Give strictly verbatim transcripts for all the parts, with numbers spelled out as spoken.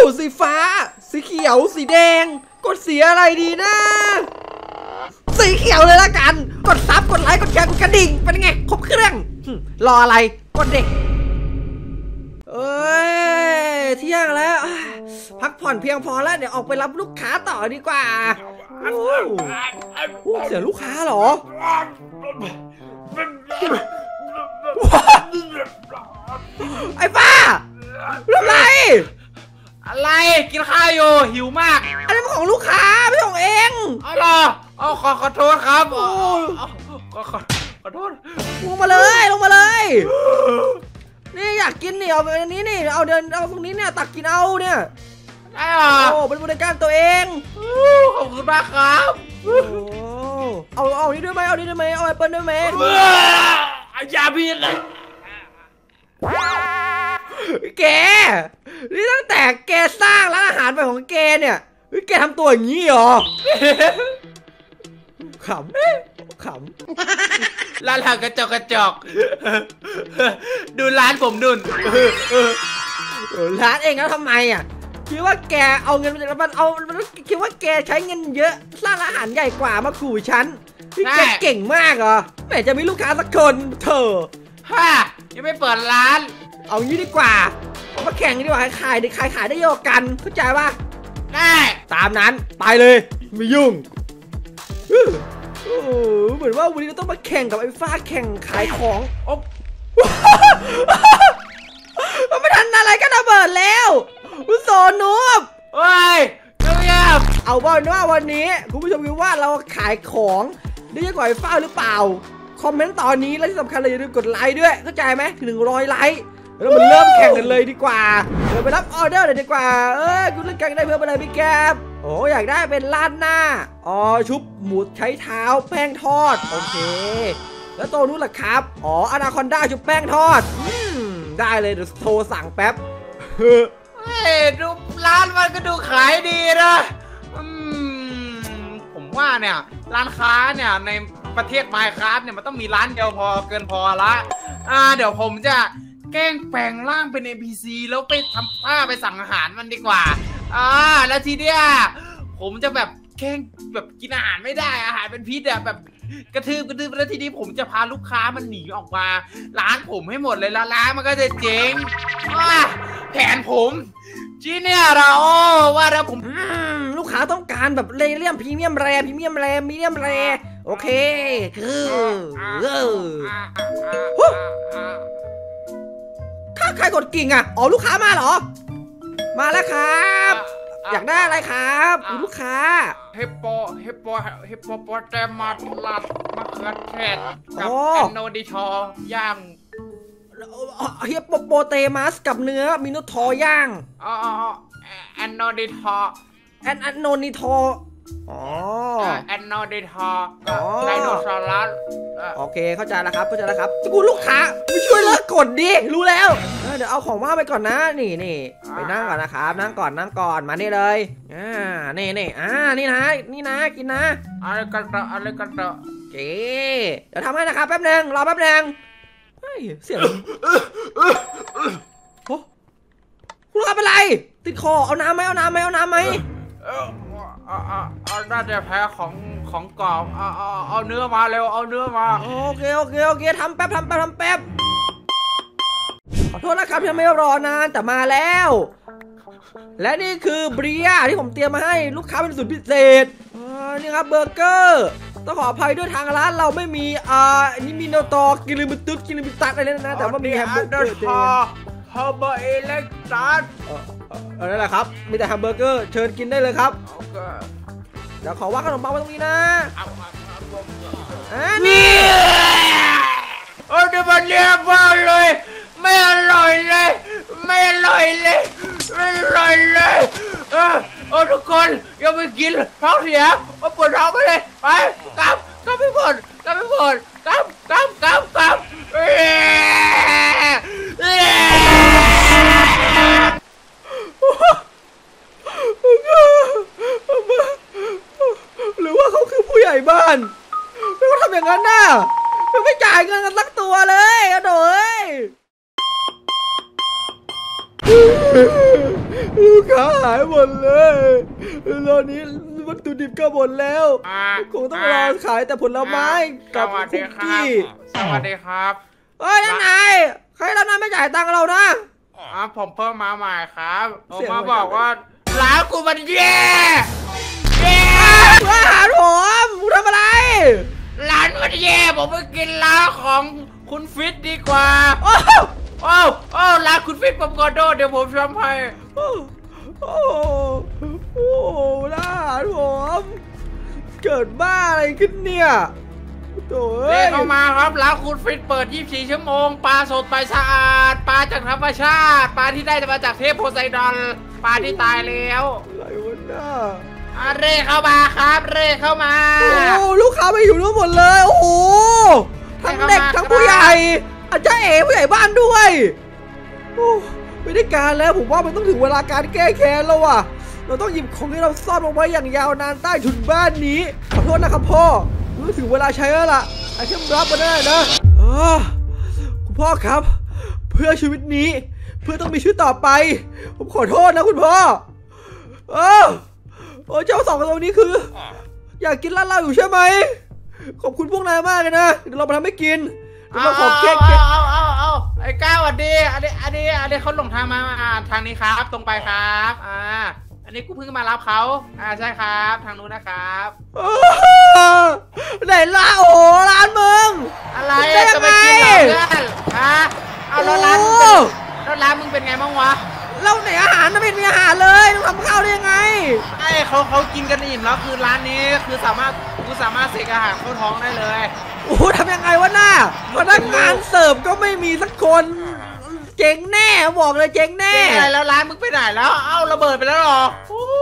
สีฟ้าสีเขียวสีแดงกดสีอะไรดีนะสีเขียวเลยละกันกดซับกดไลค์กดแชร์กดกระดิ่งเป็นไงครบเครื่องรออะไรกดเด็กเอ้ยเที่ยงแล้วพักผ่อนเพียงพอแล้วเดี๋ยวออกไปรับลูกค้าต่อดีกว่าโอ้เสียลูกค้าเหรอไอ้ป้าทำไรอะไรกินข้าวอยู่หิวมากอันนี้เป็นของลูกค้าไม่ของเองเอาล่ะเอาขอขอโทษครับโอ้ขอขอขอโทษลงมาเลยลงมาเลยนี่อยากกินนี่เอาไปอันนี้นี่เอาเดินเอาตรงนี้เนี่ยตักกินเอาเนี่ยได้หรอโอ้เป็นบริการตัวเองขอบคุณมากครับโอ้เอาเอานี่ด้วยไหมเอานี่ด้วยไหมเอาแอปเปิ้ลด้วยไหมยาพิษเลยแกนี่ตั้งแต่แกสร้างร้านอาหารไปของแกเนี่ยแกทำตัวอย่างนี้เหรอขำขำร้านหางกระจกกระจกดูร้านผมดุนร้านเองแล้วทำไมอ่ะคิดว่าแกเอาเงินมาจากมันเอาคิดว่าแกใช้เงินเยอะสร้างอาหารใหญ่กว่ามาขู่ฉันที่แกเก่งมากเหรอแม่จะมีลูกค้าสักคนเธอฮ่ายังไม่เปิดร้านเอางี้ดีกว่าเอามาแข่งกันดีกว่าขายขายขายได้เยอะกันเข้าใจป่ะได้ตามนั้นไปเลยไม่ยุ่งโอ้เหมือนว่าวันนี้เราต้องมาแข่งกับไอ้ฟ้าแข่งขายของอ๊บมันไม่ทันอะไรก็ระเบิดแล้วอุโสนุบเฮ้ยเงียบเอาว่าว่าวันนี้คุณผู้ชมคิดว่าเราขายของได้เยอะกว่าไอ้ฟ้าหรือเปล่าคอมเมนต์ตอนนี้และที่สำคัญเลยอย่าลืมกดไลค์ด้วยเข้าใจไหมถึงหนึ่งร้อยไลค์แล้วมันเริ่มแข่งกันเลยดีกว่าเดี๋ยวไปรับออเดอร์เลยดีกว่าเอ้ยคุณเล่นกันได้เพิ่มอะไรพี่แกบโอ้อยากได้เป็นลาดหน้าอ๋อชุบหมูใช้เท้าแป้งทอดโอเคแล้วตัวนู้นล่ะครับอ๋ออนาคอนด้าชุบแป้งทอดอืมได้เลยเดี๋ยวโทรสั่งแป๊บเฮ้ยดูร้านมันก็ดูขายดีนะอืมผมว่าเนี่ยร้านค้าเนี่ยในประเทศไมค์ครับเนี่ยมันต้องมีร้านเดียวพอเกินพอละอ่าเดี๋ยวผมจะแกล้งแปลงร่างเป็น เอ็น พี ซี แล้วไปทำป้าไปสั่งอาหารมันดีกว่าอ่าแล้วทีเนี้ยผมจะแบบแกล้งแบบกินอาหารไม่ได้อาหารเป็นพิษอะแบบกระทืบกระทืบแล้วทีนี้ผมจะพาลูกค้ามันหนีออกมาร้านผมให้หมดเลยแล้วร้านมันก็จะเจ๊งว่าแผนผมจีเนี่ยเราว่าแล้วผมลูกค้าต้องการแบบเลเลียมพรีเมียมแรพรีเมียมแรมีเดียมแรโอเคคือเออข้าใครกดกิ่งอ่ะอ๋อลูกค้ามาเหรอมาแล้วครับอยากได้อะไรครับลูกค้าเฮปโปเฮปโปเฮปโปโปแตมาลัดมะเขือเทศกับแอนโนดิทอย่างเฮียโปโปเตมัสกับเนื้อมินุทอย่างอ๋อแอนโนดิทอแอนแอนโนนิทออ๋อแอนโนดิทอไดโนเสาร์โอเคเข้าใจแล้วครับเข้าใจแล้วครับกูลูกค้าไม่ช่วยเลิกกดดิรู้แล้วเดี๋ยวเอาของมาไปก่อนนะนี่นี่ไปนั่งก่อนนะครับนั่งก่อนนั่งก่อนมานี่เลยอ่านี่นี่อ่านี่นะนี่นะกินนะอะไรกันต่ออะไรกันต่อเก๋เดี๋ยวทำให้นะครับแป๊บนึงรอแป๊บนึงเสียงโอ้คุณเป็นไรติดคอเอาน้ำไหมเอาน้ำไหมเอาน้ำไหมเอาน่าจะแพ้ของของกรอบเอาเอาเอาเนื้อมาเร็วเอาเนื้อมาโอเคโอเคโอเคทำแป๊บทำแป๊บทำแป๊บขอโทษนะครับที่ไม่รอนานแต่มาแล้วและนี่คือเบียร์ที่ผมเตรียมมาให้ลูกค้าเป็นสูตรพิเศษนี่ครับเบอร์เกอร์ต้องขออภัยด้วยทางร้านเราไม่มีอ่านี่มีโนตอกิลิมิตุกิลิมิตัดอะไรนะแต่ว่ามีแฮมเบอร์เกอร์เฮอร์เบอร์เอเล็กตัสเออนั่นแหละครับมีแต่แฮมเบอร์เกอร์เชิญกินได้เลยครับเดี๋ยวขอวางขนมปังไว้ตรงนี้นะอันนี้โอ้เดี๋ยวมันเรียบร้อยเลยไม่อร่อยเลยไม่อร่อยเลยไม่อร่อยเลยเออโอ้ทุกคนอย่าไปกินท้องเสียโอ้ปวดท้องไปเลยไปกลับกลับไปหมดกลับไปหมดกลับกลับกลับกลับหรือว่าเขาคือผู้ใหญ่บ้านไม่ว่าทำอย่างนั้นน่ะไม่จ่ายเงินกันสักตัวเลยอะโดยลูกค้าหายหมดเลยตอนนี้วัตถุดิบก็หมดแล้วคงต้องรอขายแต่ผลไม้กับคุกกี้สวัสดีครับเฮ้ยนั่นไงใครแล้วนั่นไม่จ่ายตังค์เรานะอ๋อผมเพิ่มมาใหม่ครับผมมาบอกว่าร้านกูมันแย่แย่อาหารผมมึงทำอะไรร้านมันแย่ผมไปกินร้านของคุณฟิตดีกว่าโอ้โอ้โอ้ร้านคุณฟิตผมขอโทษเดี๋ยวผมทำให้โอ้โอ้โอ้ร้านผมเกิดบ้าอะไรขึ้นเนี่ยโถ่เรียกเข้ามาครับร้านคุณฟิตเปิดยี่สิบสี่ชั่วโมงปลาสดปลาสะอาดปลาจากธรรมชาติปลาที่ได้มาจากเทพโพไซดอนปลาที่ตายแล้วอะไรวะน่าเร่เข้ามาครับเร่เข้ามาโอ้ลูกค้าไม่อยู่ทั้งหมดเลยโอ้โหทั้งเด็กทั้งผู้ใหญ่อาจารย์เอ๋ผู้ใหญ่บ้านด้วยโอ้ไม่ได้การแล้วผมว่ามันต้องถึงเวลาการแก้แค้นแล้วว่ะเราต้องหยิบของที่เราซ่อนเอาไว้อย่างยาวนานใต้ถุนบ้านนี้ขอโทษนะครับพ่อรู้ถึงเวลาใช้แล้วล่ะไอ้เทมรับมาได้นะอ๋อคุณพ่อครับเพื่อชีวิตนี้เพื่อต้องมีชีวิตต่อไปผมขอโทษนะคุณพ่อเออโอ้เจ้าสองตัวนี้คืออยากกินร้านเราอยู่ใช่ไหมขอบคุณพวกนายมากเลยนะเดี๋ยวเราไปทำให้กินเราขอเค้กเอาเอาเอาไอ้ก้าวสวัสดีอันนี้อันนี้อันนี้เขาหลงทางมาทางนี้ครับตรงไปครับอ่าอันนี้กูเพิ่งมารับเขาอ่าใช่ครับทางนู้นนะครับไหนล่ะโอ้ร้านมึงอะไรจะไปกินเหรอเพื่อนฮะเอาแล้วร้านมึงแล้วร้านมึงเป็นไงบ้างวะเราไหนอาหารไม่มีอาหารเลยต้องทำข้าวได้ยังไงไอ้เขาเขากินกันอิ่มแล้วคือร้านนี้คือสามารถกูสามารถเสกอาหารเข้าท้องได้เลยโอ้ทำยังไงวะหน้าพนักงานเสิร์ฟก็ไม่มีสักคนเจ๊งแน่บอกเลยเจ๊งแน่แล้วร้านมึงไปไหนแล้วเอ้าระเบิดไปแล้วหรอโอ้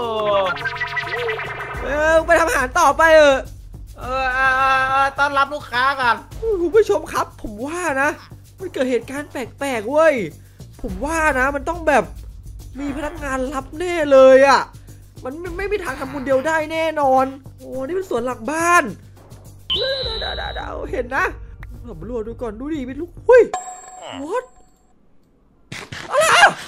เออไปทำอาหารต่อไปเออเออต้อนรับลูกค้ากันคุณผู้ชมครับผมว่านะมันเกิดเหตุการณ์แปลกๆเว้ยผมว่านะมันต้องแบบมีพนักงานรับแน่เลยอ่ะมันไม่ไม่มีทางทำคนเดียวได้แน่นอนโอ้นี่เป็นสวนหลังบ้านดาวเห็นนะสำรวจดูก่อนดูดิเป็นลูกเฮ้ย what อะไรอ่ะ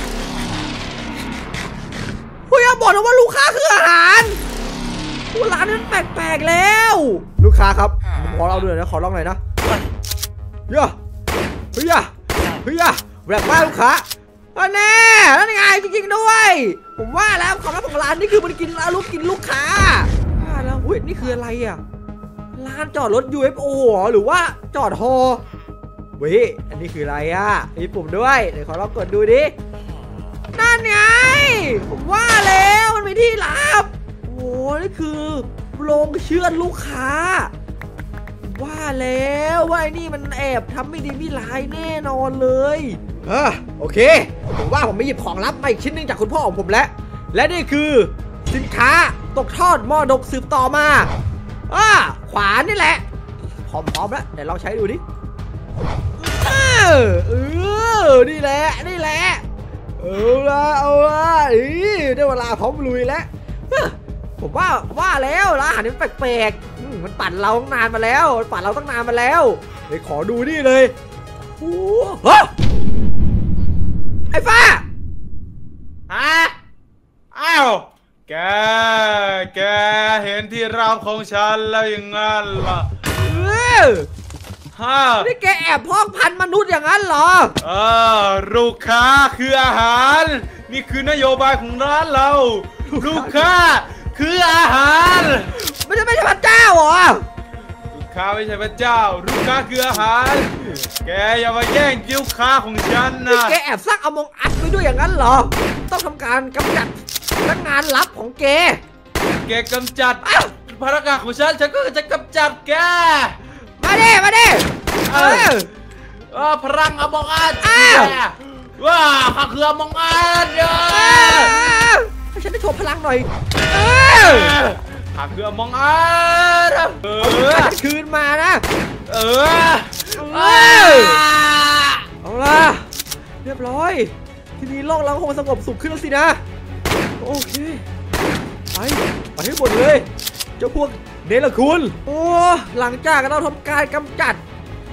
เฮ้ยบอกนะว่าลูกค้าคืออาหารร้านนี้มันแปลกๆแล้วลูกค้าครับขอเราด้วยนะขอลองหน่อยนะเฮ้ยเฮ้ยเฮ้ยแบบว่าลูกค้าอันแน่นั่นไงจริงๆด้วยผมว่าแล้วความลับของร้านนี่คือมันกินแล้วลูกกินลูกค้าว่าแล้วอุ้ยนี่คืออะไรอ่ะร้านจอดรถ ยู เอฟ โอ หรือว่าจอดฮอเว้ยอันนี้คืออะไรอ่ะมีปุ่มด้วยเดี๋ยวขอลองกดดูดินั่นไงผมว่าแล้วมันมีที่ลับโอ้นี่คือโรงเชือดลูกค้าว่าแล้วว่าไอ้นี่มันแอบทำไม่ดีไม่ร้ายแน่นอนเลยเออโอเคผมว่าผมไม่หยิบของลับมาอีกชิ้นหนึ่งจากคุณพ่อของผมแล้วและนี่คือสินค้าตกทอดมรดกสืบต่อมาอ่าขวานนี่แหละพร้อมๆแล้วเดี๋ยวลองใช้ดูดิเออเออนี่แหละนี่แหละเอาละเอาละอีได้เวลาพร้อมลุยแล้วผมว่าว่าแล้วร้านอาหารนี่แปลกๆมันปั่นเราตั้งนานมาแล้วปั่นเราตั้งนานมาแล้วเดี๋ยวขอดูนี่เลยโอ้โหไอ้ฟ้าฮะอ้าวแกแกเห็นที่ราบของฉันแล้วยังงั้นล่ะเออฮะนี่แกแอบพอกพันมนุษย์อย่างนั้นเหรอเออลูกค้าคืออาหารนี่คือนโยบายของร้านเราลูกค้าคืออาหารไม่ใช่ไม่ใช่พระเจ้าเหรอลูกค้าไม่ใช่พระเจ้าลูกค้าคืออาหารแกอย่ามาแย่งลูกค้าของฉันนะแกแอบสร้างอมองอัดไว้ด้วยอย่างนั้นเหรอต้องทำการกำจัดพนักงานลับของแกแกกำจัดพนักงานของฉันฉันก็จะกำจัดแกมาดิมาดิเออเออพลังอมองอัดว้าข้าคืออมองอัดเด้อให้ฉันได้โชว์พลังหน่อยเออข้าคืออมองอัดเออคืนมานะเออเออเอาล่ะเรียบร้อยทีนี้โลกเราคงสงบสุขขึ้นแล้วสินะโอเคไปไปให้หมดเลยเจ้าพวกเนรคุณโอ้หลังจากเราทำการกำจัด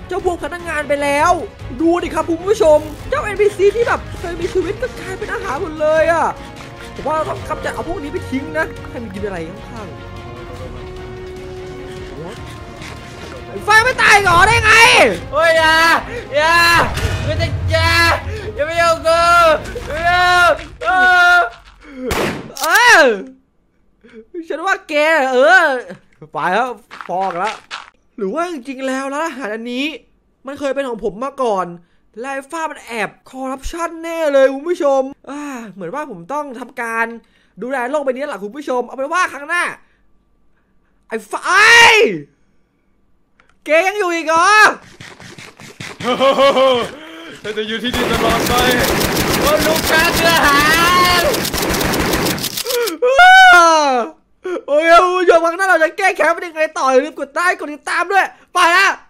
เจ้าพวกพนักงานไปแล้วดูดิครับคุณผู้ชมเจ้า เอ็น พี ซี ที่แบบเคยมีชีวิตก็กลายเป็นอาหารหมดเลยอ่ะผมว่าเราต้องกำจัดเอาพวกนี้ไปทิ้งนะให้มันกินอะไรข้างๆไฟไม่ตายก่อนได้ไงโอ้ยอย่าอย่าไม่ต้องอย่าอย่าไม่เอากูไม่เอาเออเออฉันว่าแกเออไปแล้วฟอกแล้วหรือว่าจริงๆแล้วร้านอาหารอันนี้มันเคยเป็นของผมมาก่อนไลฟ้ามันแอบคอร์รัปชันแน่เลยคุณผู้ชมอ่าเหมือนว่าผมต้องทำการดูแลโลกใบนี้แหละคุณผู้ชมเอาเป็นว่าครั้งหน้าไอ้ไฟแกยังอยู่อีกเหรอฉันจะอยู่ที่นี่ตลอดไปโอ้ลูกค้าเนื้อหาโอเคคุณผู้ชมครั้งหน้าเราจะแก้แค้นเป็นยังไงต่ออย่าลืมกดไลค์กดติดตามด้วยไปละ